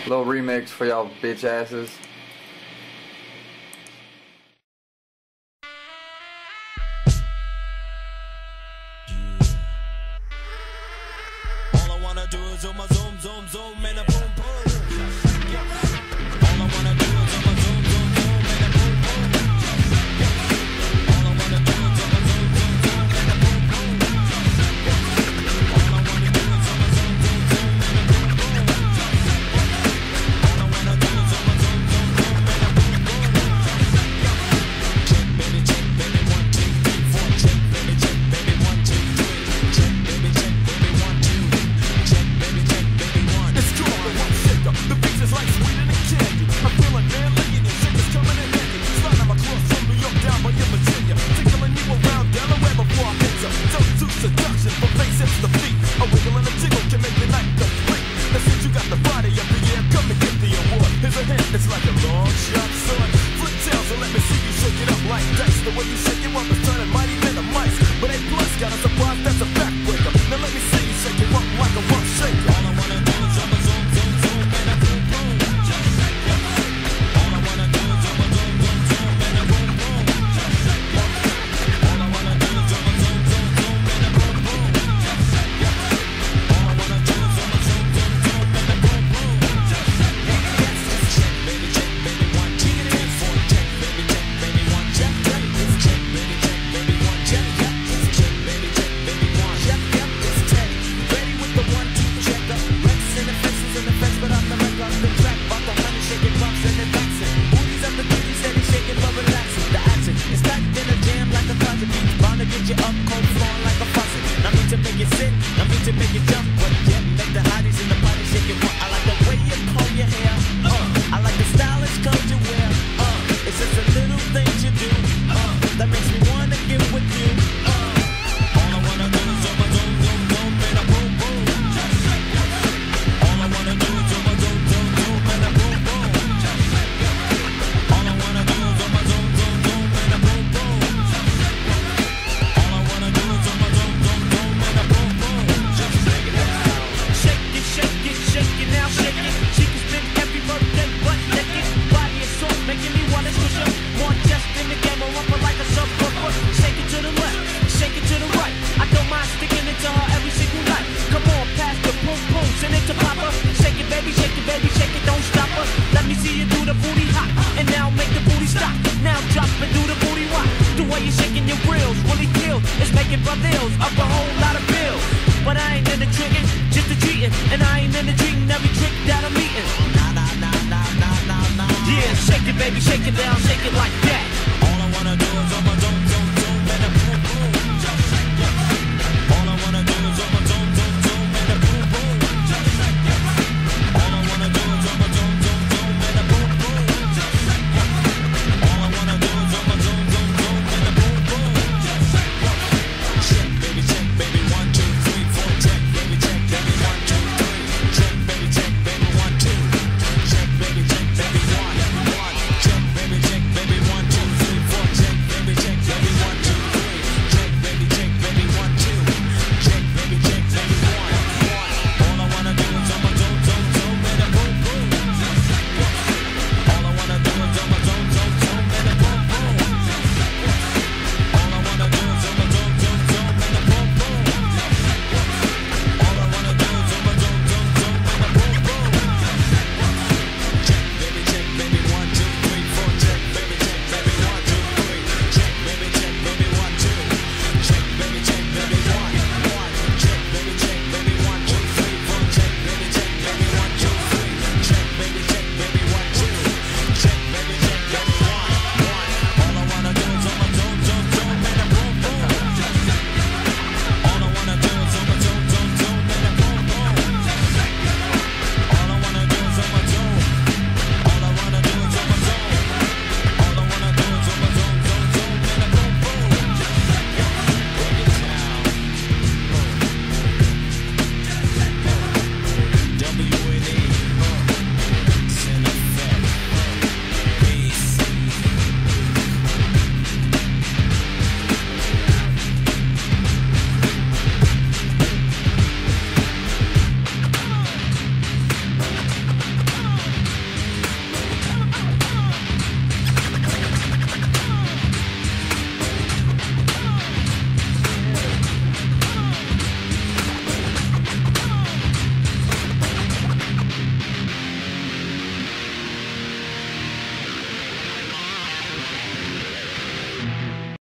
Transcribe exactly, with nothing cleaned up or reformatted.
Little remix for y'all bitch asses. All I wanna do is zoom, zoom, zoom, zoom, and a boom, boom. All I wanna do is zoom, zoom, zoom, zoom, and a boom, boom. All I wanna do is zoom, zoom, zoom, zoom, and a boom, boom. All I wanna do is zoom, zoom, zoom, zoom, and a boom, boom. All I wanna do is zoom, zoom, zoom, zoom, and a boom, boom. Check, baby, check, baby, one, two, three, four. Check, baby, check, baby, one, two, three. Check, baby, check, baby, one, two. Check, baby, check, baby, one. It's true, I want to shake up. The beats is like sweeter than candy. I'm feeling man licking and shakers coming in handy. Sliding my cross from New York down by your Virginia. Tickling you around Delaware before I hit ya. So to seduction from face hips to feet. A wiggle and a jiggle can make the night complete. Now since you got the body of the year, come and get the award. Here's a hint, it's like a long shot sword. Flip tails, so let me see you shake it up like dice. The way you shake it up is turning mighty men of mice. But A plus got a surprise that's a backbreaker. Now let me see you shake it up like a rough shaker. All I wanna do is zoom, zoom, zoom, zoom, and a boom, boom. All I wanna do is zoom, zoom, zoom, zoom, and a boom, boom. All I wanna do is zoom, zoom, zoom, zoom, and a boom, boom. All I wanna do is zoom, zoom, zoom, zoom, and a boom, boom. Check, baby, check, baby, one, two, three, four. Check, baby, check, baby, one, check, check. Check, baby, check, baby, one, check, check. Check, baby, check, baby, one, check, check. It's Teddy, ready with the one, two, check up. Rex in the fences in the fence, but I'm the leg off the track. About the honey shaking bumps and then dancing. Booties up the booty, steady shaking, but relaxing. The action is packed in a jam like a closet beat. Bound to get you up, cold flowing like a faucet. I mean to make you sit, I mean to make you jump, but yeah, make the hotties in the party shake it. I like the way you comb your hair. Uh, I like the stylish clothes you wear. Uh, it's just the little things you do. Uh, that makes me wanna get with you. Uh, all I wanna do is zoom, zoom, zoom, zoom, and a boom, boom. All I wanna do is zoom, zoom, zoom, zoom, and a boom, boom. All I wanna do is zoom, zoom, zoom, zoom, and a boom, boom. All I wanna do is zoom, zoom, zoom, zoom, and a boom, boom. Just shake it out. Shake it, shake it, shake it now, shake it. She can spend every birthday butt naked. Body is soft, making me wanna squish her. More just in the game, I want her like a subwoofer. Shake it to the left, shake it to the right. I don't mind sticking it to her every single night. Come on, pass the boom boom, send it to Papa. Shake it, baby, shake it, baby, shake it, don't stop her. Let me see you do the booty hop, and now make the booty stop. Now drop and do the booty rock. The way you're shaking your grills really kills. It's making brothers up a whole lot of bills. But I ain't in the tricking, just the treating, and I ain't in the treating every trick that I'm eating. Nah, nah, nah, nah, nah, nah, nah. Yeah, shake it, baby, shake it down, shake it like that. All I wanna do is